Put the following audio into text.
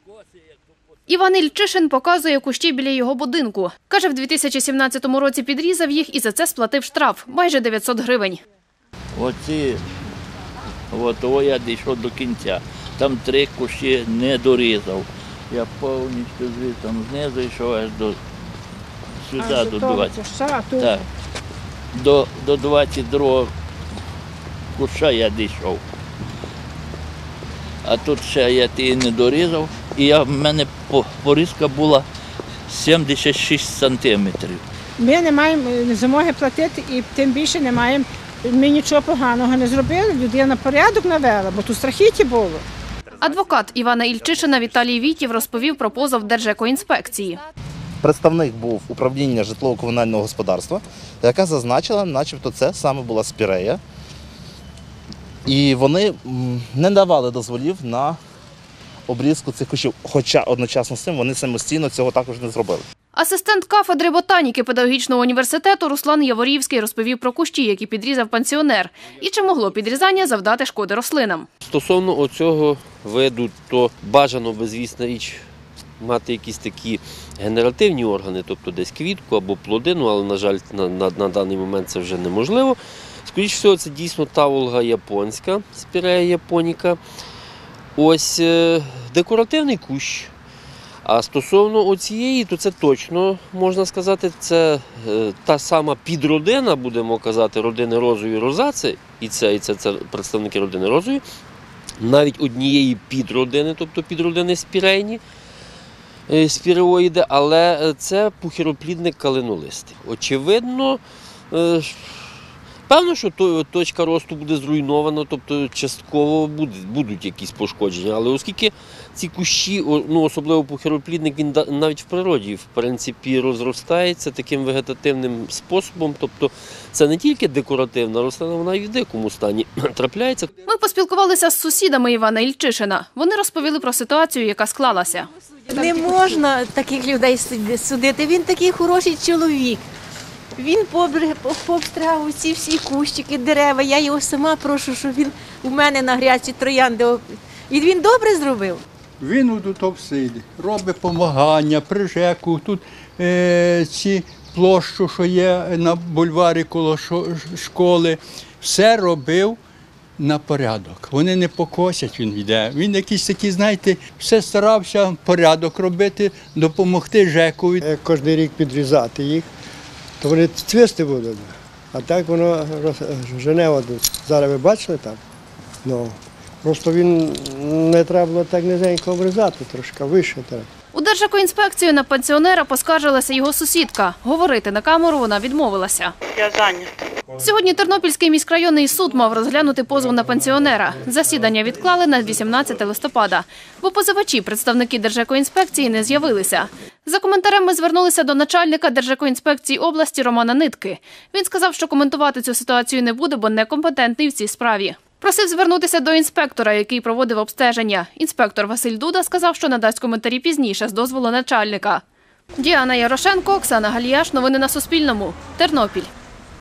Іван Ільчишин показує кущі біля його будинку. Каже, в 2017 році підрізав їх і за це сплатив штраф – майже 900 гривень. Того я дійшов до кінця. Там 3 кущі не дорізав. Я повністю звідти знизу йшов аж сюди, до 20. Так, до 22-го куща я дійшов. А тут ще я ті не дорізав, і в мене порізка була 76 сантиметрів. Ми не маємо змоги платити і тим більше не маємо, ми нічого поганого не зробили, людина порядок навела, бо тут страхіття було. Адвокат Івана Ільчишина Віталій Вітів розповів про позов Держекоінспекції. Представник був управління житлово-комунального господарства, яка зазначила, начебто це саме була спірея. І вони не давали дозволів на обрізку цих кущів, хоча одночасно з цим вони самостійно цього також не зробили. Асистент кафедри ботаніки педагогічного університету Руслан Яворівський розповів про кущі, які підрізав пенсіонер, і чи могло підрізання завдати шкоди рослинам. Стосовно оцього виду, то бажано, безвісна річ, мати якісь такі генеративні органи, тобто десь квітку або плодину, але, на жаль, на даний момент це вже неможливо. Скоріше всього, це дійсно таволга японська, спірея японіка. Ось декоративний кущ. А стосовно оцієї, то це точно, можна сказати, це та сама підродина, будемо казати, родини розової розаци, і це представники родини розової, навіть однієї підродини, тобто підродини спірейні, спіреоїди, але це пухироплідник калинолистий. Очевидно, певно, що точка росту буде зруйнована, тобто частково будуть якісь пошкодження, але оскільки ці кущі, особливо пухироплідник, він навіть в природі, в принципі, розростається таким вегетативним способом, тобто це не тільки декоративна рослина, вона і в дикому стані трапляється. Ми поспілкувалися з сусідами Івана Ільчишина. Вони розповіли про ситуацію, яка склалася. Не можна таких людей судити, він такий хороший чоловік. Він пообстригав ці всі кущики, дерева. Я його сама прошу, щоб він у мене на грядці троянди. І він добре зробив. Він у тут всюди робить допомагання, при ЖЕКу, тут ці площу, що є на бульварі коло школи, все робив на порядок. Вони не покосять, він йде. Він якийсь такий, знаєте, все старався порядок робити, допомогти ЖЕКу. Кожен рік підрізати їх, то вони цвісти будуть. А так воно жене одну. Зараз ви бачили так? Ну, просто він не треба було так низенько обрізати, трошки вище треба. У Держекоінспекцію на пенсіонера поскаржилася його сусідка. Говорити на камеру вона відмовилася. Я зайнята. Сьогодні Тернопільський міськрайонний суд мав розглянути позов на пенсіонера. Засідання відклали на 18 листопада, бо позивачі, представники Держекоінспекції, не з'явилися. За коментарем ми звернулися до начальника Держекоінспекції області Романа Нитки. Він сказав, що коментувати цю ситуацію не буде, бо некомпетентний в цій справі. Просив звернутися до інспектора, який проводив обстеження. Інспектор Василь Дуда сказав, що надасть коментарі пізніше з дозволу начальника. Діана Ярошенко, Оксана Галіяш. Новини на Суспільному. Тернопіль.